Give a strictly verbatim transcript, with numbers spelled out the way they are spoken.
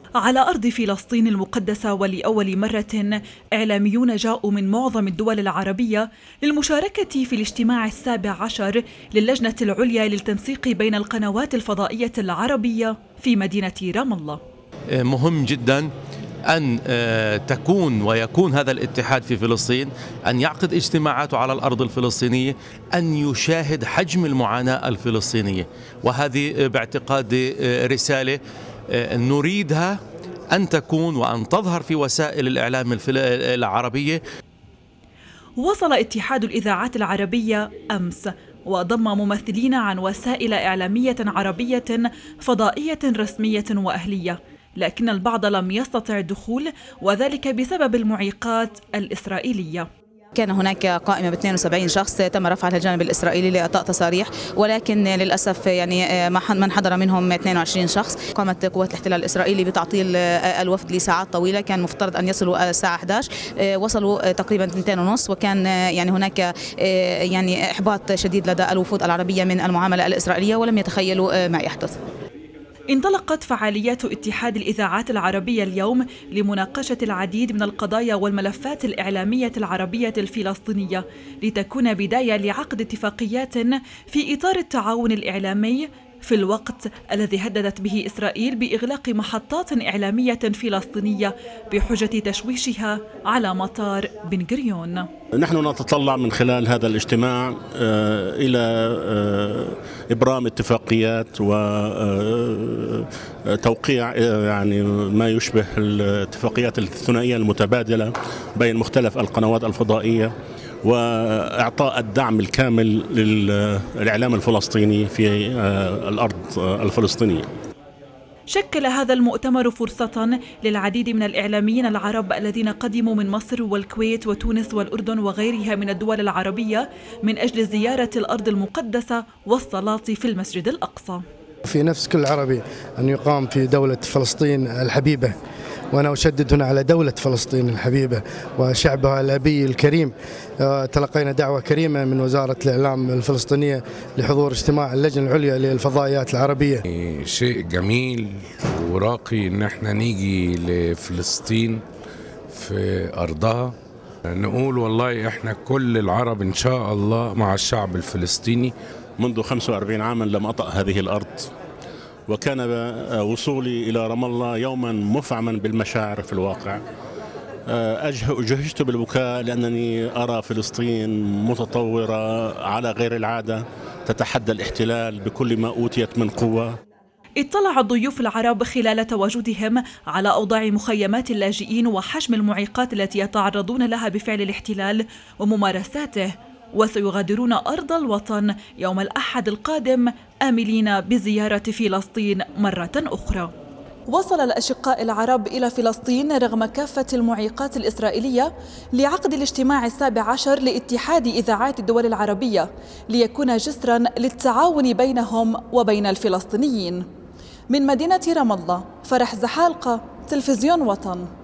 على أرض فلسطين المقدسة ولأول مرة إعلاميون جاءوا من معظم الدول العربية للمشاركة في الاجتماع السابع عشر للجنة العليا للتنسيق بين القنوات الفضائية العربية في مدينة رام الله. مهم جدا أن تكون ويكون هذا الاتحاد في فلسطين، أن يعقد اجتماعاته على الأرض الفلسطينية، أن يشاهد حجم المعاناة الفلسطينية، وهذه باعتقادي رسالة نريدها أن تكون وأن تظهر في وسائل الإعلام العربية. وصل اتحاد الإذاعات العربية أمس وضم ممثلين عن وسائل إعلامية عربية فضائية رسمية وأهلية، لكن البعض لم يستطع الدخول وذلك بسبب المعيقات الإسرائيلية. كان هناك قائمة ب اثنين وسبعين شخص تم رفعها للجانب الإسرائيلي لإعطاء تصاريح، ولكن للأسف يعني من حضر منهم اثنين وعشرين شخص. قامت قوات الاحتلال الإسرائيلي بتعطيل الوفد لساعات طويلة، كان مفترض أن يصلوا الساعة أحد عشر، وصلوا تقريبا اثنتين ونص، وكان يعني هناك يعني إحباط شديد لدى الوفود العربية من المعاملة الإسرائيلية ولم يتخيلوا ما يحدث. انطلقت فعاليات اتحاد الإذاعات العربية اليوم لمناقشة العديد من القضايا والملفات الإعلامية العربية الفلسطينية، لتكون بداية لعقد اتفاقيات في إطار التعاون الإعلامي في الوقت الذي هددت به إسرائيل بإغلاق محطات إعلامية فلسطينية بحجة تشويشها على مطار بن غوريون. نحن نتطلع من خلال هذا الاجتماع إلى إبرام اتفاقيات وتوقيع يعني ما يشبه الاتفاقيات الثنائية المتبادلة بين مختلف القنوات الفضائية، وإعطاء الدعم الكامل للإعلام الفلسطيني في الأرض الفلسطينية. شكل هذا المؤتمر فرصة للعديد من الإعلاميين العرب الذين قدموا من مصر والكويت وتونس والأردن وغيرها من الدول العربية من أجل زيارة الأرض المقدسة والصلاة في المسجد الأقصى. في نفس كل عربي أن يقام في دولة فلسطين الحبيبة، وأنا أشدد هنا على دولة فلسطين الحبيبة وشعبها الأبي الكريم. تلقينا دعوة كريمة من وزارة الإعلام الفلسطينية لحضور اجتماع اللجنة العليا للفضائيات العربية. شيء جميل وراقي إن احنا نيجي لفلسطين في أرضها، نقول والله احنا كل العرب إن شاء الله مع الشعب الفلسطيني. منذ خمسة وأربعين عاما لم أطأ هذه الأرض، وكان وصولي إلى رام الله يوما مفعما بالمشاعر في الواقع. أجهشت بالبكاء لأنني أرى فلسطين متطورة على غير العادة، تتحدى الاحتلال بكل ما أوتيت من قوة. اطلع الضيوف العرب خلال تواجدهم على أوضاع مخيمات اللاجئين وحجم المعيقات التي يتعرضون لها بفعل الاحتلال وممارساته، وسيغادرون أرض الوطن يوم الأحد القادم آملين بزيارة فلسطين مرة أخرى. وصل الأشقاء العرب إلى فلسطين رغم كافة المعيقات الإسرائيلية لعقد الاجتماع السابع عشر لاتحاد إذاعات الدول العربية، ليكون جسرا للتعاون بينهم وبين الفلسطينيين. من مدينة رام الله، فرح زحالقة، تلفزيون وطن.